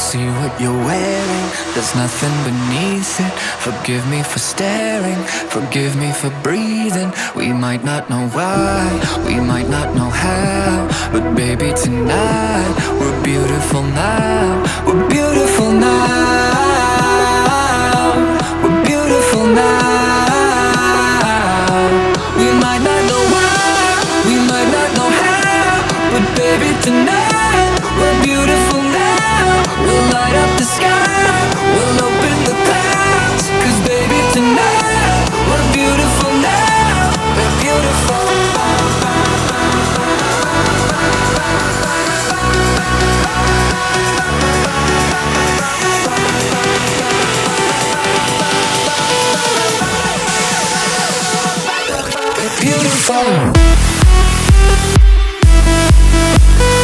see what you're wearing, there's nothing beneath it. Forgive me for staring, forgive me for breathing. We might not know why, we might not know how, but baby tonight, we're beautiful now. We're beautiful now. We're beautiful now. We might not know why, we might not know how, but baby tonight, we're beautiful now. We'll light up the sky, we'll open the clouds, 'cause baby tonight, we're beautiful now. We're beautiful. We're beautiful.